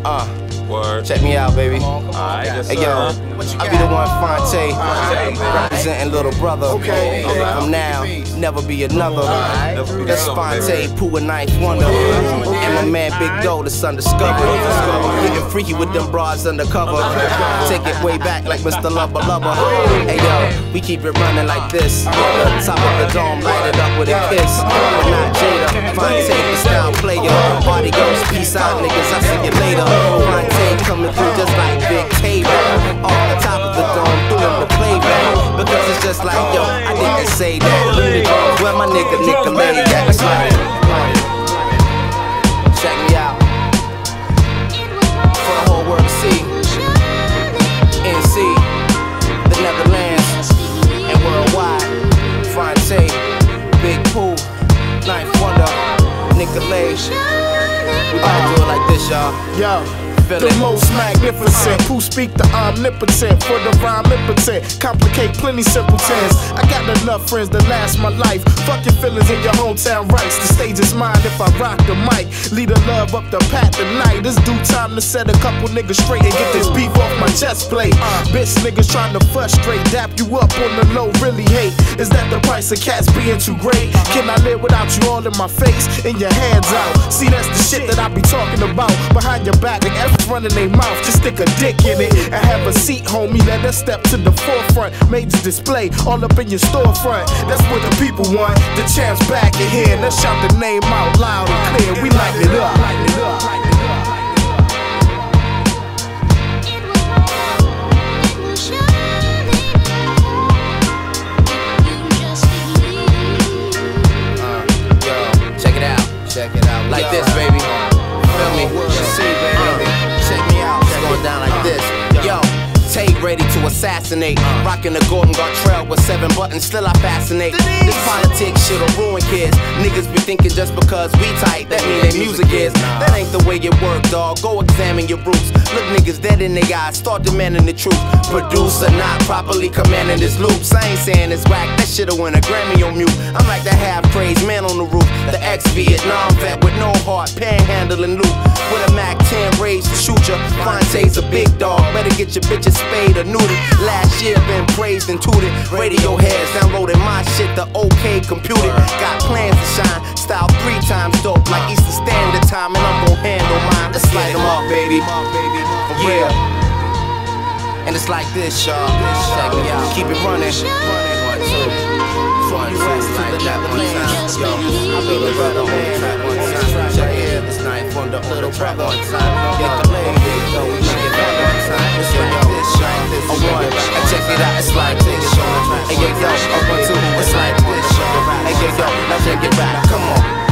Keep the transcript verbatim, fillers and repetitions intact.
Uh, Word. check me out, baby. Alright, yes, Hey, yo, I be the one Fonte, representing little brother. Okay. From now, never be another. Never be That's another, Fonte, Pooh and Ninth Wonder. And my man Big Doe, the son discovered. Getting freaky with them broads undercover. Take it way back like Mister Lubba Lubba. Hey yo, we keep it running like this. The top of the dome, light it up with a kiss. But not Jada, Fonte, the style player. Party goes, peace out, niggas, I see you later. Fonte coming through just like Big K. Off the top of the dome, doing the playback. Because it's just like, yo, I didn't say that. Where my nigga Nicolay at? It's like, check me out. For the whole world to see. N C, the Netherlands, and worldwide. Fonte, Big Pooh, Ninth Wonder, Nicolay. We about to do it like this, y'all. Yo. The most magnificent, who speak the omnipotent, for the rhyme impotent, complicate plenty simpletons. I got enough friends to last my life. Fuck your feelings in your hometown rights. The stage is mine if I rock the mic. Lead a love up the path tonight. It's due time to set a couple niggas straight and get this beef off my chest plate. Bitch niggas trying to frustrate, dap you up on the low, really hate. Is that the price of cats being too great? Can I live without you all in my face and your hands out? See, that's the shit that I be talking about. Behind your back, like every running their mouth, just stick a dick in it and have a seat, homie. Let us step to the forefront. Major display all up in your storefront. That's what the people want. The champ's back in here. Let's shout the name out loud and clear. We light it up. Light it up. Light it up. Uh, yo, check it out. Check it out. Like this, baby. Feel me? See, baby. Check me out, it's going down like this. Yo, Tay ready to assassinate. Rocking the Gordon Gartrell with seven buttons, still I fascinate. This politics shit'll ruin kids. Niggas be thinking just because we tight, that mean their music is. That ain't the way it work, dawg. Go examine your roots. Look niggas dead in their eyes, start demanding the truth. Producer not properly commanding this loops. I ain't saying it's whack, that shit'll win a Grammy on mute. I'm like the half-crazed man on the roof. The ex-Vietnam vet with no heart, panhandling loot. With a Mac ten raised to shoot ya. Fonte's a big dog, better get your bitches spayed or neutered. Last year been praised and tooted. Radio heads downloading my shit, the OK computer. Got plans to shine, style three times dope, like Eastern Standard Time, and I'm gon' handle mine. Let's light them up, baby. For real. And it's like this, y'all. Check me out. Keep it running. One, two. From U S to the Netherlands. Yo, I be the brother man. One time. Check it. This Ninth Wonder, little brother. One time. Get the leg. Go, we make it back one time. It's like this, y'all. A one. I check it out. It's like this, y'all. Hey, yo, yo. A one, two. It's like this, y'all. Hey, yo, yo. Now check it back. Come on.